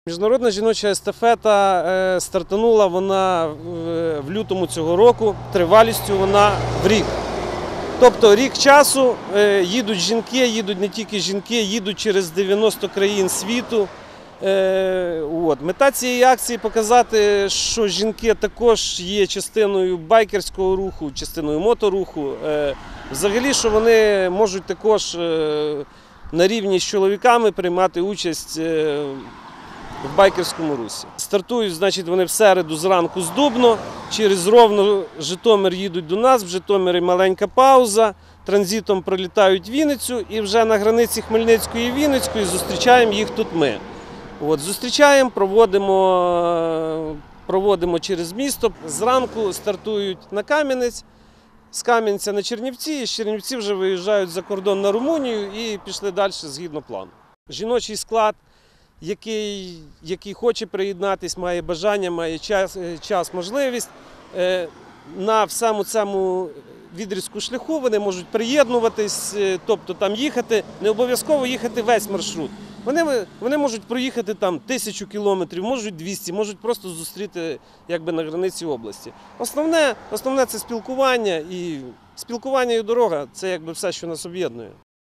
Міжнародна жіноча естафета стартанула вона в лютому цього року, тривалістю вона в рік. Тобто рік часу їдуть жінки, їдуть не тільки жінки, їдуть через 90 країн світу. Мета цієї акції – показати, що жінки також є частиною байкерського руху, частиною моторуху. Взагалі, що вони можуть також на рівні з чоловіками приймати участь в байкерському русі. Стартують, значить, вони в середу зранку з Дубно, через Ровно, Житомир їдуть до нас, в Житомирі маленька пауза, транзитом пролітають Вінницю і вже на границі Хмельницької і Вінницької зустрічаємо їх тут ми. Зустрічаємо, проводимо через місто. Зранку стартують на Кам'янець, з Кам'янця на Чернівці, і з Чернівці вже виїжджають за кордон на Румунію і пішли далі згідно плану. Жіночий склад, який хоче приєднатися, має бажання, має час, можливість, на всьому цьому відрізку шляху вони можуть приєднутися, тобто там їхати, не обов'язково їхати весь маршрут. Вони можуть проїхати там 1000 кілометрів, можуть 200, можуть просто зустріти якби на границі області. Основне – це спілкування і дорога – це якби все, що нас об'єднує.